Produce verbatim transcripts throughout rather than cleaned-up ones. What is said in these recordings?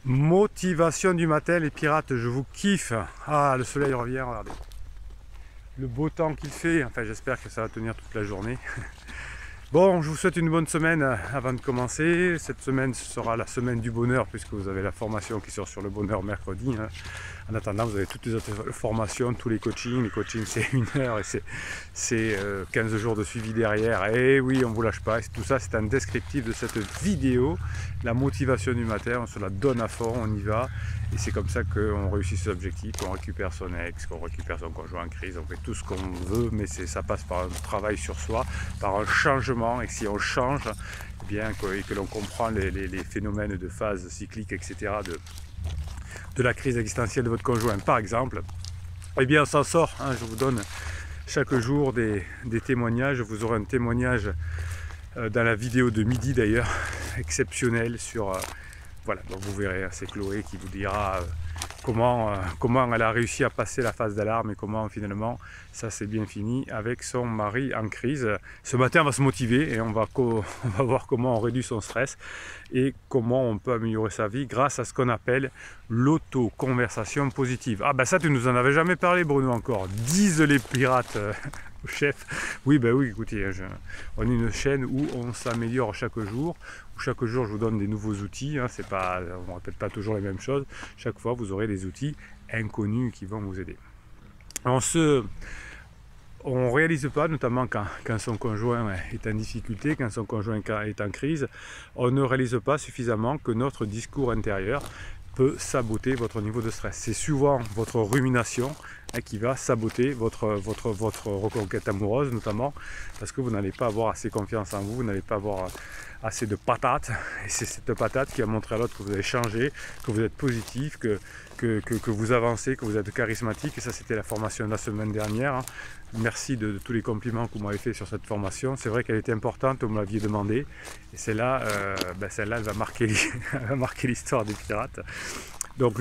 Motivation du matin, les pirates, je vous kiffe. Ah, le soleil revient, regardez. Le beau temps qu'il fait, enfin j'espère que ça va tenir toute la journée. Bon, je vous souhaite une bonne semaine avant de commencer. Cette semaine, ce sera la semaine du bonheur, puisque vous avez la formation qui sort sur le bonheur mercredi. Hein. En attendant, vous avez toutes les autres formations, tous les coachings. Les coachings, c'est une heure et c'est euh, quinze jours de suivi derrière. Et oui, on ne vous lâche pas. Et tout ça, c'est un descriptif de cette vidéo. La motivation du matin, on se la donne à fond, on y va. Et c'est comme ça qu'on réussit ses objectifs, qu'on récupère son ex, qu'on récupère son conjoint en crise. On fait tout ce qu'on veut, mais ça passe par un travail sur soi, par un changement. Et si on change, eh bien, que, et que l'on comprend les, les, les phénomènes de phase cyclique, et cetera, de, de la crise existentielle de votre conjoint, par exemple, eh bien, on s'en sort. Hein, je vous donne chaque jour des, des témoignages. Vous aurez un témoignage euh, dans la vidéo de midi, d'ailleurs, exceptionnel sur... Euh, Voilà, donc vous verrez, c'est Chloé qui vous dira euh, comment, euh, comment elle a réussi à passer la phase d'alarme et comment finalement ça s'est bien fini avec son mari en crise. Ce matin, on va se motiver et on va, on va voir comment on réduit son stress et comment on peut améliorer sa vie grâce à ce qu'on appelle l'auto-conversation positive. Ah ben ça, tu nous en avais jamais parlé, Bruno, encore. Disent les pirates. Euh, chef. Oui, ben oui, écoutez, je, on est une chaîne où on s'améliore chaque jour, où chaque jour je vous donne des nouveaux outils, hein, c'est pas, on ne répète pas toujours les mêmes choses, chaque fois vous aurez des outils inconnus qui vont vous aider. On se... On ne réalise pas, notamment quand, quand son conjoint est en difficulté, quand son conjoint est en crise, on ne réalise pas suffisamment que notre discours intérieur peut saboter votre niveau de stress. C'est souvent votre rumination hein, qui va saboter votre, votre, votre reconquête amoureuse, notamment parce que vous n'allez pas avoir assez confiance en vous, vous n'allez pas avoir assez de patates, et c'est cette patate qui va montrer à l'autre que vous avez changé, que vous êtes positif, que, que, que, que vous avancez, que vous êtes charismatique, et ça c'était la formation de la semaine dernière. Hein. Merci de, de tous les compliments que vous m'avez fait sur cette formation, c'est vrai qu'elle était importante, vous me l'aviez demandé, et celle-là, euh, ben celle-là elle va marquer l'histoire des pirates. Donc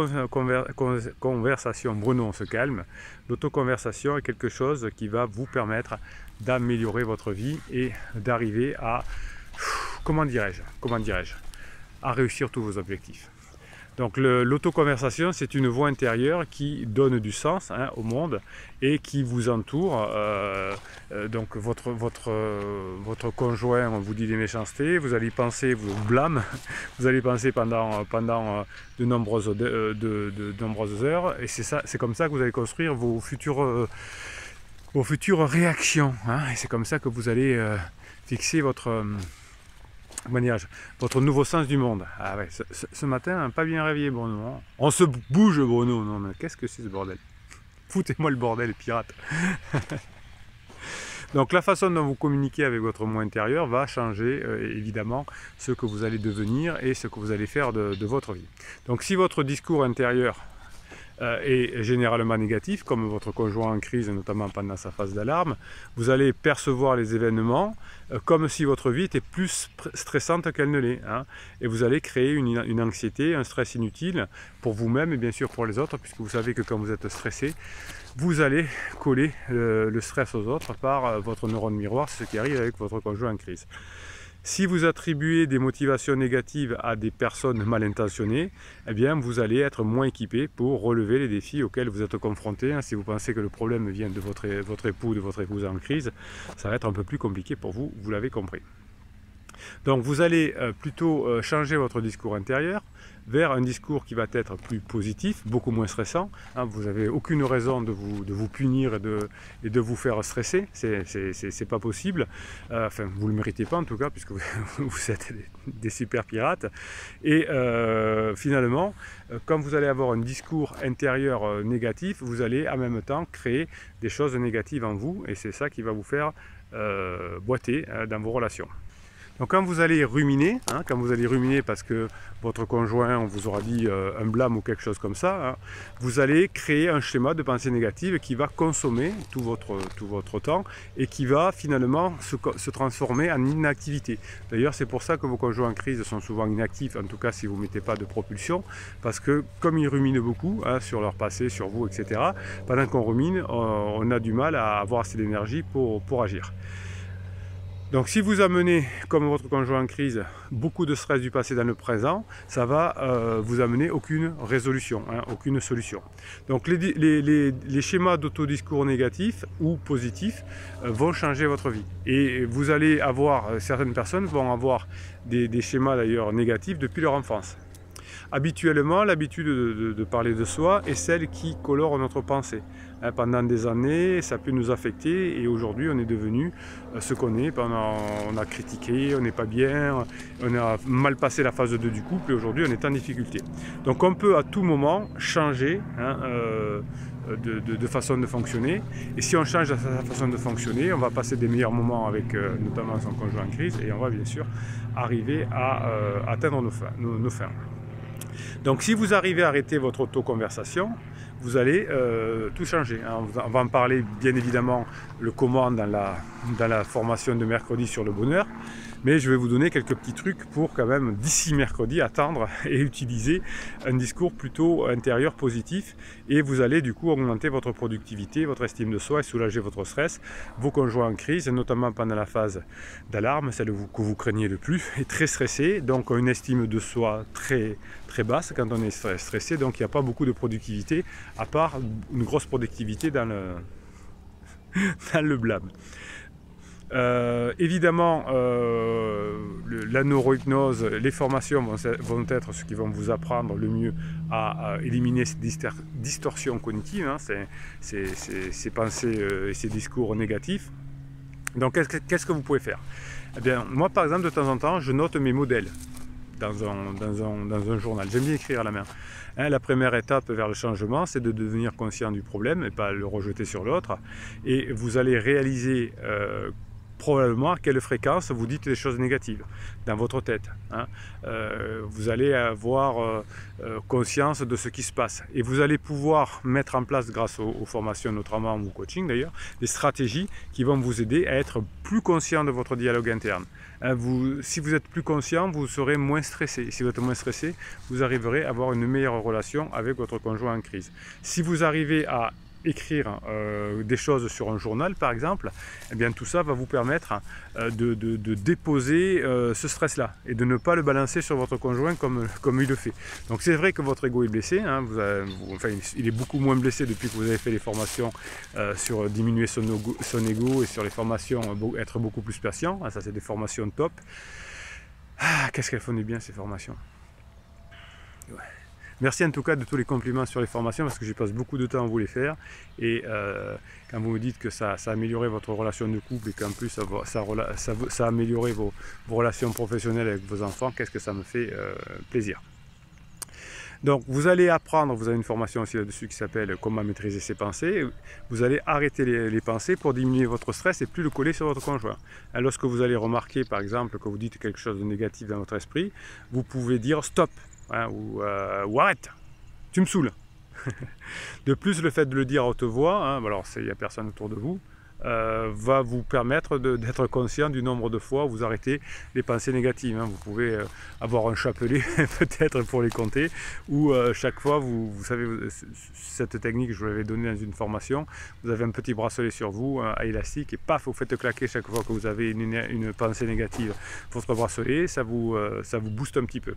l'auto-conversation, Bruno, on se calme, l'auto-conversation est quelque chose qui va vous permettre d'améliorer votre vie et d'arriver à Comment dirais-je Comment dirais-je à réussir tous vos objectifs. Donc l'autoconversation, c'est une voix intérieure qui donne du sens hein, au monde et qui vous entoure. Euh, euh, donc votre, votre, euh, votre conjoint vous dit des méchancetés, vous allez penser, vous blâme, vous allez penser pendant, pendant de, nombreuses, de, de, de nombreuses heures et c'est ça, c'est comme ça que vous allez construire vos futures, euh, vos futures réactions. Hein, et c'est comme ça que vous allez euh, fixer votre... Euh, votre nouveau sens du monde. Ah ouais, ce, ce, ce matin, pas bien réveillé, Bruno. On se bouge, Bruno. Non, mais qu'est-ce que c'est ce bordel? Foutez-moi le bordel, pirate. Donc la façon dont vous communiquez avec votre moi intérieur va changer euh, évidemment ce que vous allez devenir et ce que vous allez faire de, de votre vie. Donc si votre discours intérieur euh, est généralement négatif, comme votre conjoint en crise, notamment pendant sa phase d'alarme, vous allez percevoir les événements euh, comme si votre vie était plus stressante qu'elle ne l'est. Hein, et vous allez créer une, une anxiété, un stress inutile pour vous-même et bien sûr pour les autres, puisque vous savez que quand vous êtes stressé, vous allez coller euh, le stress aux autres par euh, votre neurone miroir, c'est ce qui arrive avec votre conjoint en crise. Si vous attribuez des motivations négatives à des personnes mal intentionnées, eh bien vous allez être moins équipé pour relever les défis auxquels vous êtes confronté. Si vous pensez que le problème vient de votre, votre époux ou de votre épouse en crise, ça va être un peu plus compliqué pour vous, vous l'avez compris. Donc vous allez euh, plutôt euh, changer votre discours intérieur vers un discours qui va être plus positif, beaucoup moins stressant. Hein, vous n'avez aucune raison de vous, de vous punir et de, et de vous faire stresser, c'est pas possible. Euh, enfin, vous ne le méritez pas en tout cas, puisque vous, vous êtes des, des super pirates. Et euh, finalement, euh, quand vous allez avoir un discours intérieur euh, négatif, vous allez en même temps créer des choses négatives en vous, et c'est ça qui va vous faire euh, boiter hein, dans vos relations. Donc quand vous allez ruminer, hein, quand vous allez ruminer parce que votre conjoint on vous aura dit euh, un blâme ou quelque chose comme ça, hein, vous allez créer un schéma de pensée négative qui va consommer tout votre, tout votre temps et qui va finalement se, se transformer en inactivité. D'ailleurs c'est pour ça que vos conjoints en crise sont souvent inactifs, en tout cas si vous ne mettez pas de propulsion, parce que comme ils ruminent beaucoup hein, sur leur passé, sur vous, et cetera, pendant qu'on rumine, on, on a du mal à avoir assez d'énergie pour, pour agir. Donc si vous amenez, comme votre conjoint en crise, beaucoup de stress du passé dans le présent, ça va euh, vous amener aucune résolution, hein, aucune solution. Donc les, les, les, les schémas d'autodiscours négatifs ou positifs euh, vont changer votre vie. Et vous allez avoir, certaines personnes vont avoir des, des schémas d'ailleurs négatifs depuis leur enfance. Habituellement, l'habitude de, de, de parler de soi est celle qui colore notre pensée. Hein, pendant des années, ça peut nous affecter et aujourd'hui, on est devenu ce qu'on est. On a, on a critiqué, on n'est pas bien, on a mal passé la phase deux du couple et aujourd'hui, on est en difficulté. Donc, on peut à tout moment changer hein, euh, de, de, de façon de fonctionner. Et si on change sa façon de fonctionner, on va passer des meilleurs moments avec euh, notamment son conjoint en crise et on va bien sûr arriver à euh, atteindre nos fins. Nos, nos fins. Donc si vous arrivez à arrêter votre auto-conversation, vous allez euh, tout changer. On va en parler bien évidemment le comment dans la, dans la formation de mercredi sur le bonheur. Mais je vais vous donner quelques petits trucs pour quand même d'ici mercredi attendre et utiliser un discours plutôt intérieur positif. Et vous allez du coup augmenter votre productivité, votre estime de soi et soulager votre stress. Vos conjoints en crise, notamment pendant la phase d'alarme, celle que vous craignez le plus, est très stressé. Donc une estime de soi très, très basse quand on est stressé. Donc il n'y a pas beaucoup de productivité, à part une grosse productivité dans le, dans le blâme. Euh, évidemment, euh, la neurohypnose, les formations vont, vont être ce qui vont vous apprendre le mieux à, à éliminer ces distorsions cognitives, hein, ces, ces, ces, ces pensées euh, et ces discours négatifs. Donc, qu'est-ce que, qu'est-ce que vous pouvez faire? Eh bien, moi, par exemple, de temps en temps, je note mes modèles dans un, dans un, dans un journal. J'aime bien écrire à la main. Hein, la première étape vers le changement, c'est de devenir conscient du problème et pas le rejeter sur l'autre. Et vous allez réaliser euh, probablement à quelle fréquence vous dites des choses négatives dans votre tête. Hein. Euh, vous allez avoir euh, euh, conscience de ce qui se passe et vous allez pouvoir mettre en place, grâce aux, aux formations notamment ou au coaching d'ailleurs, des stratégies qui vont vous aider à être plus conscient de votre dialogue interne. Hein, vous, si vous êtes plus conscient, vous serez moins stressé. Si vous êtes moins stressé, vous arriverez à avoir une meilleure relation avec votre conjoint en crise. Si vous arrivez à écrire euh, des choses sur un journal par exemple, eh bien tout ça va vous permettre euh, de, de, de déposer euh, ce stress là et de ne pas le balancer sur votre conjoint comme, comme il le fait. Donc c'est vrai que votre ego est blessé, hein, vous avez, vous, enfin, il est beaucoup moins blessé depuis que vous avez fait les formations euh, sur diminuer son ego, son ego et sur les formations euh, être beaucoup plus patient, hein, ça c'est des formations top. Ah, qu'est-ce qu'elles font du bien ces formations. Ouais. Merci en tout cas de tous les compliments sur les formations parce que j'y passe beaucoup de temps à vous les faire et euh, quand vous me dites que ça, ça a amélioré votre relation de couple et qu'en plus ça, ça, ça, ça a amélioré vos, vos relations professionnelles avec vos enfants, qu'est-ce que ça me fait euh, plaisir. Donc vous allez apprendre, vous avez une formation aussi là-dessus qui s'appelle comment maîtriser ses pensées. Vous allez arrêter les, les pensées pour diminuer votre stress et plus le coller sur votre conjoint. Et lorsque vous allez remarquer par exemple que vous dites quelque chose de négatif dans votre esprit, vous pouvez dire stop. Hein, ou, euh, ou arrête, tu me saoules. De plus, le fait de le dire à haute voix, hein, alors il n'y a personne autour de vous, euh, va vous permettre d'être conscient du nombre de fois où vous arrêtez les pensées négatives. Hein. Vous pouvez euh, avoir un chapelet peut-être pour les compter, ou euh, chaque fois, vous, vous savez, cette technique, je vous l'avais donnée dans une formation, vous avez un petit bracelet sur vous, hein, à élastique, et paf, vous faites claquer chaque fois que vous avez une, une pensée négative votre bracelet, ça vous, euh, ça vous booste un petit peu.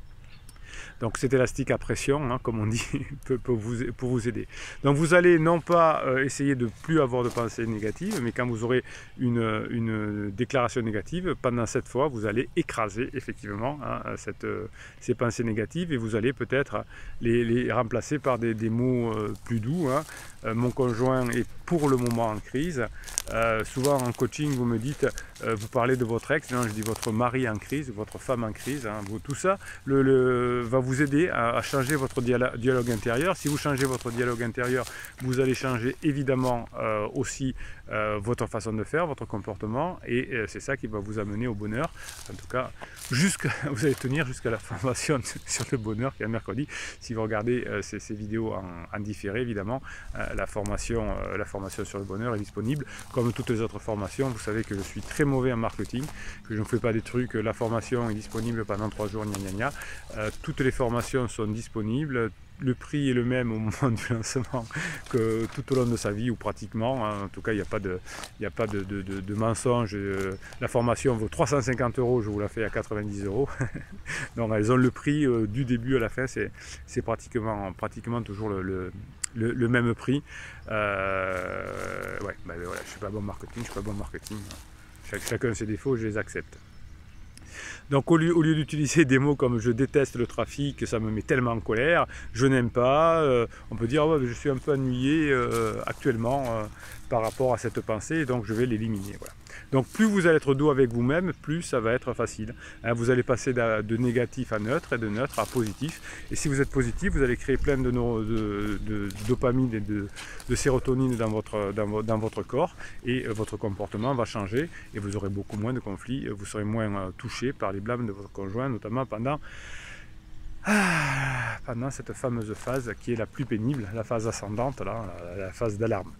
Donc cet élastique à pression, hein, comme on dit, peut, peut vous, pour vous aider. Donc vous allez non pas euh, essayer de plus avoir de pensées négatives, mais quand vous aurez une, une déclaration négative, pendant cette fois, vous allez écraser effectivement hein, cette, euh, ces pensées négatives et vous allez peut-être les, les remplacer par des, des mots euh, plus doux. Hein. Euh, mon conjoint est pour le moment en crise. Euh, souvent en coaching, vous me dites, euh, vous parlez de votre ex, non, je dis votre mari en crise, votre femme en crise. Hein, vous, tout ça le, le, va vous aider à, à changer votre dialogue, dialogue intérieur. Si vous changez votre dialogue intérieur, vous allez changer évidemment euh, aussi euh, votre façon de faire, votre comportement, et euh, c'est ça qui va vous amener au bonheur. En tout cas, vous allez tenir jusqu'à la formation sur le bonheur qui est mercredi. Si vous regardez euh, ces, ces vidéos en, en différé, évidemment, euh, la, formation, euh, la formation sur le bonheur est disponible. Comme toutes les autres formations, vous savez que je suis très mauvais en marketing, que je ne fais pas des trucs, la formation est disponible pendant trois jours, gna gna gna. Euh, toutes les formations sont disponibles. le prix est le même au moment du lancement que tout au long de sa vie, ou pratiquement. Hein. En tout cas, il n'y a pas de, il n'y a pas de, de, de, de mensonge. La formation vaut trois cent cinquante euros, je vous la fais à quatre-vingt-dix euros. Donc elles ont le prix euh, du début à la fin, c'est pratiquement, pratiquement toujours le, le, le, le même prix. Euh, ouais, bah, voilà, je ne suis pas bon marketing, je suis pas bon marketing. Chac, chacun ses défauts, je les accepte. Donc au lieu, au lieu d'utiliser des mots comme je déteste le trafic, ça me met tellement en colère, je n'aime pas, euh, on peut dire oh, je suis un peu ennuyé euh, actuellement euh, par rapport à cette pensée, donc je vais l'éliminer. Voilà. Donc plus vous allez être doux avec vous-même, plus ça va être facile. Hein, vous allez passer de, de négatif à neutre et de neutre à positif. Et si vous êtes positif, vous allez créer plein de, de, de, de dopamine et de, de sérotonine dans votre, dans, dans votre corps, et euh, votre comportement va changer et vous aurez beaucoup moins de conflits, vous serez moins euh, touché par les blâmes de votre conjoint, notamment pendant, ah, pendant cette fameuse phase qui est la plus pénible, la phase ascendante, là, la, la phase d'alarme.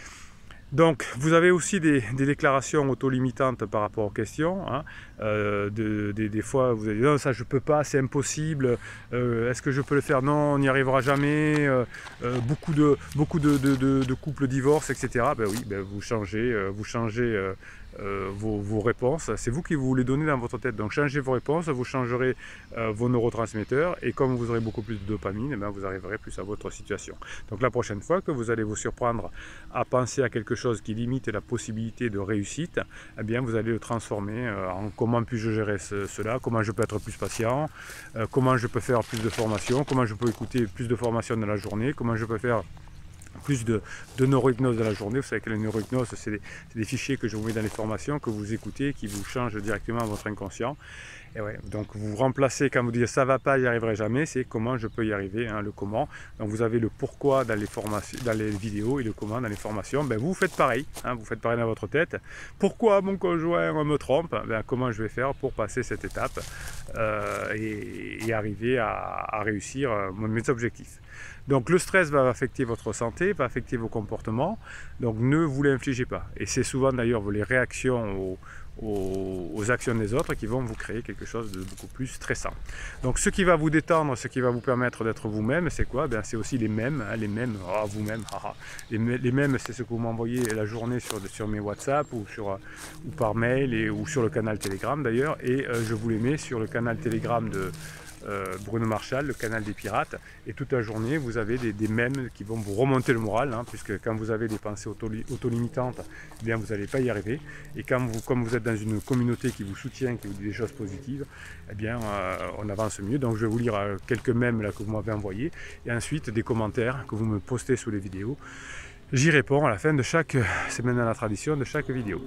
Donc, vous avez aussi des, des déclarations auto-limitantes par rapport aux questions. Hein. Euh, de, de, des fois, vous allez dire non, ça je peux pas, c'est impossible. Euh, Est-ce que je peux le faire? Non, on n'y arrivera jamais. Euh, euh, beaucoup de, beaucoup de, de, de, de couples divorcent, et cetera. Ben oui, ben vous changez, euh, vous changez euh, euh, vos, vos réponses. C'est vous qui vous les donnez dans votre tête. Donc, changez vos réponses, vous changerez euh, vos neurotransmetteurs, et comme vous aurez beaucoup plus de dopamine, ben, vous arriverez plus à votre situation. Donc, la prochaine fois que vous allez vous surprendre à penser à quelque chose qui limite la possibilité de réussite, eh bien vous allez le transformer euh, en comment puis-je gérer ce, cela, comment je peux être plus patient, euh, comment je peux faire plus de formation, comment je peux écouter plus de formations dans la journée, comment je peux faire plus de, de neurohypnose dans la journée. Vous savez que la neurohypnose, c'est des, des fichiers que je vous mets dans les formations, que vous écoutez, qui vous changent directement votre inconscient. Et ouais, donc vous remplacez, quand vous dites ça va pas, j'y arriverai jamais, c'est comment je peux y arriver, hein, le comment. Donc vous avez le pourquoi dans les formations, dans les vidéos, et le comment dans les formations. Ben vous faites pareil, hein, vous faites pareil dans votre tête. Pourquoi mon conjoint me trompe? Ben, comment je vais faire pour passer cette étape euh, et, et arriver à, à réussir euh, mes objectifs. Donc le stress va affecter votre santé, va affecter vos comportements, donc ne vous l'infligez pas. Et c'est souvent d'ailleurs les réactions aux, aux, aux actions des autres qui vont vous créer quelque chose de beaucoup plus stressant. Donc ce qui va vous détendre, ce qui va vous permettre d'être vous-même, c'est quoi? Ben, c'est aussi les mèmes, hein, les mèmes, oh, vous-même, les, les mèmes, c'est ce que vous m'envoyez la journée sur, sur mes WhatsApp ou, sur, ou par mail, et, ou sur le canal Telegram d'ailleurs, et euh, je vous les mets sur le canal Telegram de Euh, Bruno Marchal, le canal des pirates, et toute la journée vous avez des, des mèmes qui vont vous remonter le moral, hein, puisque quand vous avez des pensées auto-limitantes, eh bien vous n'allez pas y arriver, et quand vous, comme vous êtes dans une communauté qui vous soutient, qui vous dit des choses positives, eh bien euh, on avance mieux. Donc je vais vous lire euh, quelques mèmes là que vous m'avez envoyés, et ensuite des commentaires que vous me postez sous les vidéos. J'y réponds à la fin de chaque, c'est maintenant la tradition de chaque vidéo.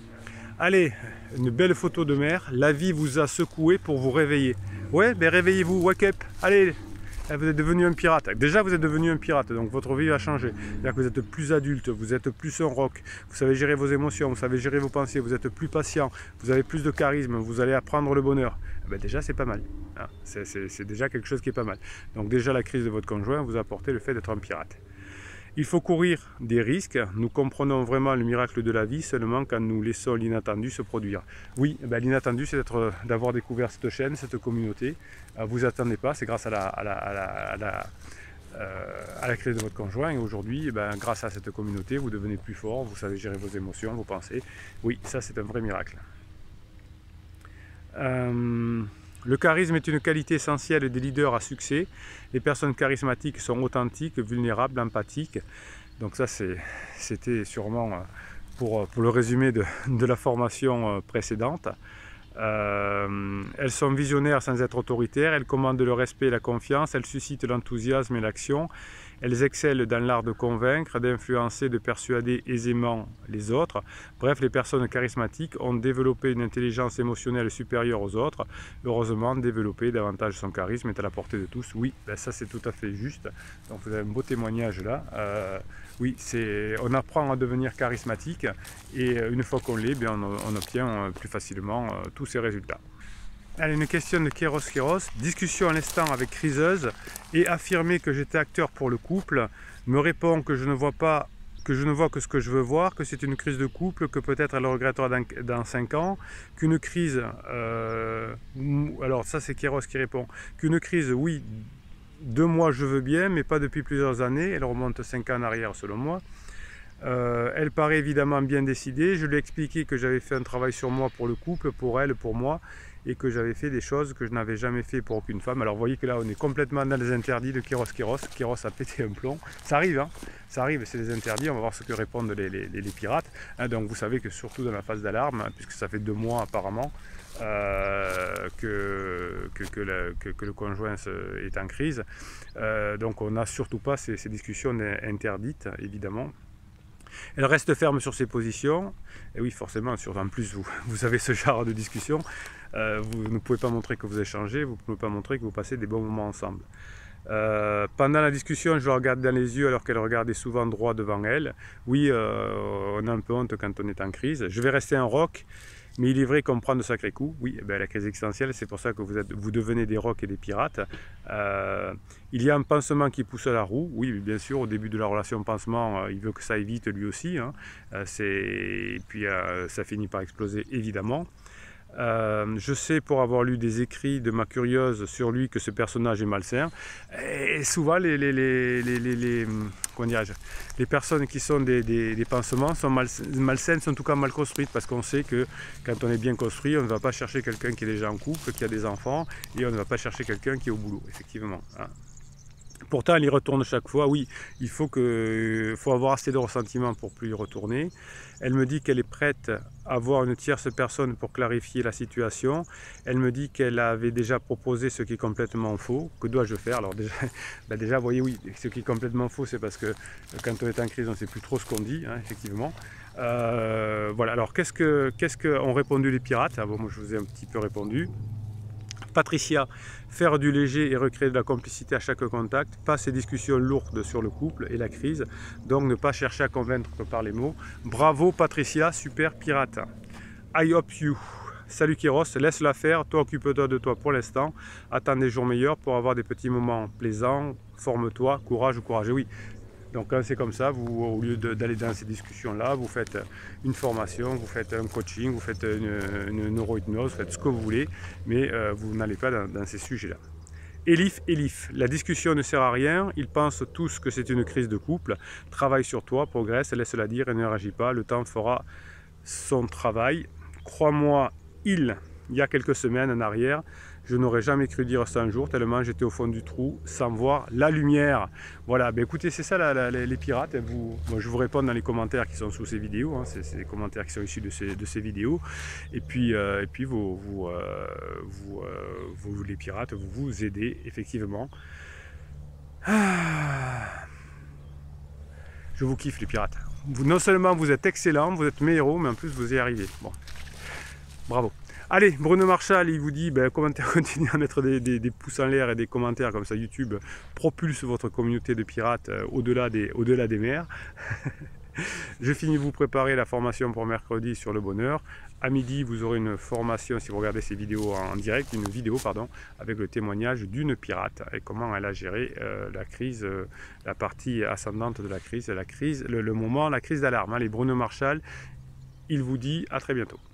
Allez, une belle photo de mer, la vie vous a secoué pour vous réveiller. Ouais, ben réveillez-vous, wake up, allez, vous êtes devenu un pirate. Déjà, vous êtes devenu un pirate, donc votre vie va changer. C'est-à-dire que vous êtes plus adulte, vous êtes plus un rock, vous savez gérer vos émotions, vous savez gérer vos pensées, vous êtes plus patient, vous avez plus de charisme, vous allez apprendre le bonheur. Ben déjà, c'est pas mal. Hein, c'est déjà quelque chose qui est pas mal. Donc déjà, la crise de votre conjoint vous a apporté le fait d'être un pirate. Il faut courir des risques. Nous comprenons vraiment le miracle de la vie seulement quand nous laissons l'inattendu se produire. Oui, ben, l'inattendu, c'est d'avoir découvert cette chaîne, cette communauté. Vous attendez pas, c'est grâce à la, à la, à la, à la, euh, à la crise de votre conjoint. Et aujourd'hui, ben, grâce à cette communauté, vous devenez plus fort, vous savez gérer vos émotions, vos pensées. Oui, ça c'est un vrai miracle. Euh... Le charisme est une qualité essentielle des leaders à succès. Les personnes charismatiques sont authentiques, vulnérables, empathiques. Donc ça, c'était sûrement pour, pour le résumé de, de la formation précédente. Euh, elles sont visionnaires sans être autoritaires, elles commandent le respect et la confiance, elles suscitent l'enthousiasme et l'action. Elles excellent dans l'art de convaincre, d'influencer, de persuader aisément les autres. Bref, les personnes charismatiques ont développé une intelligence émotionnelle supérieure aux autres. Heureusement, développer davantage son charisme est à la portée de tous. Oui, ben ça c'est tout à fait juste. Donc vous avez un beau témoignage là. Euh, oui, on apprend à devenir charismatique, et une fois qu'on l'est, on, on obtient plus facilement euh, tous ces résultats. Allez, une question de Kéros Kéros. Discussion à l'instant avec Criseuse et affirmer que j'étais acteur pour le couple. Me répond que je ne vois pas, que je ne vois que ce que je veux voir, que c'est une crise de couple, que peut-être elle le regrettera dans, dans cinq ans, qu'une crise, euh, alors ça c'est Kéros qui répond, qu'une crise, oui, deux mois je veux bien, mais pas depuis plusieurs années. Elle remonte cinq ans en arrière selon moi. Euh, elle paraît évidemment bien décidée. Je lui ai expliqué que j'avais fait un travail sur moi pour le couple, pour elle, pour moi, et que j'avais fait des choses que je n'avais jamais fait pour aucune femme. Alors vous voyez que là on est complètement dans les interdits de Kéros Kéros. Kéros a pété un plomb. Ça arrive, hein, ça arrive, c'est les interdits. On va voir ce que répondent les, les, les pirates. Hein, donc vous savez que surtout dans la phase d'alarme, puisque ça fait deux mois apparemment, Euh, que, que, que, le, que, que le conjoint est en crise. Euh, donc on n'a surtout pas ces, ces discussions interdites, évidemment. Elle reste ferme sur ses positions, et oui forcément, sur, en plus vous, vous avez ce genre de discussion, euh, vous ne pouvez pas montrer que vous échangez, vous ne pouvez pas montrer que vous passez des bons moments ensemble. Euh, pendant la discussion, je la regarde dans les yeux alors qu'elle regardait souvent droit devant elle. Oui, euh, on a un peu honte quand on est en crise. Je vais rester un roc, mais il est vrai qu'on prend de sacrés coups. Oui, eh bien, la crise existentielle, c'est pour ça que vous, êtes, vous devenez des rocs et des pirates. Euh, il y a un pansement qui pousse à la roue. Oui, bien sûr, au début de la relation pansement, euh, il veut que ça évite lui aussi. Hein. Euh, et puis euh, ça finit par exploser, évidemment. Euh, je sais pour avoir lu des écrits de ma curieuse sur lui que ce personnage est malsain. Et souvent les, les, les, les, les, les, comment dirais-je, les personnes qui sont des, des, des pansements sont mal, malsaines, sont en tout cas mal construites, parce qu'on sait que quand on est bien construit, on ne va pas chercher quelqu'un qui est déjà en couple, qui a des enfants, et on ne va pas chercher quelqu'un qui est au boulot, effectivement. Hein. Pourtant, elle y retourne chaque fois. Oui, il faut, que, faut avoir assez de ressentiment pour plus y retourner. Elle me dit qu'elle est prête à voir une tierce personne pour clarifier la situation. Elle me dit qu'elle avait déjà proposé ce qui est complètement faux. Que dois-je faire? Alors déjà, ben déjà, vous voyez, oui, ce qui est complètement faux, c'est parce que quand on est en crise, on ne sait plus trop ce qu'on dit, hein, effectivement. Euh, voilà, alors qu'est-ce que, qu'est-ce qu'ont répondu les pirates? Ah, bon, moi, je vous ai un petit peu répondu. Patricia, faire du léger et recréer de la complicité à chaque contact, pas ces discussions lourdes sur le couple et la crise, donc ne pas chercher à convaincre que par les mots. Bravo Patricia, super pirate. I hope you. Salut Kéros, laisse-la faire, toi occupe-toi de toi pour l'instant, attends des jours meilleurs pour avoir des petits moments plaisants, forme-toi, courage ou courage. Et oui. Donc quand c'est comme ça, vous, au lieu d'aller dans ces discussions-là, vous faites une formation, vous faites un coaching, vous faites une, une neurohypnose, vous faites ce que vous voulez, mais euh, vous n'allez pas dans, dans ces sujets-là. Elif, Elif, la discussion ne sert à rien, ils pensent tous que c'est une crise de couple, travaille sur toi, progresse, laisse-la dire et ne réagis pas, le temps fera son travail. Crois-moi, il, il y a quelques semaines en arrière, je n'aurais jamais cru dire ça un jour, tellement j'étais au fond du trou, sans voir la lumière. Voilà, ben écoutez, c'est ça la, la, les pirates. Vous, moi, je vous réponds dans les commentaires qui sont sous ces vidéos, hein, c'est les commentaires qui sont issus de ces, de ces vidéos. Et puis, euh, et puis vous, vous, euh, vous, euh, vous, les pirates, vous vous aidez, effectivement. Ah. Je vous kiffe les pirates. Vous, non seulement vous êtes excellents, vous êtes mes héros, mais en plus vous y arrivez. Bon, bravo. Allez, Bruno Marchal, il vous dit, ben, continuez à mettre des, des, des pouces en l'air et des commentaires, comme ça YouTube propulse votre communauté de pirates euh, au-delà des, au-delà des mers. Je finis de vous préparer la formation pour mercredi sur le bonheur. À midi, vous aurez une formation, si vous regardez ces vidéos en direct, une vidéo, pardon, avec le témoignage d'une pirate et comment elle a géré euh, la crise, euh, la partie ascendante de la crise, la crise le, le moment, la crise d'alarme. Allez, Bruno Marchal, il vous dit à très bientôt.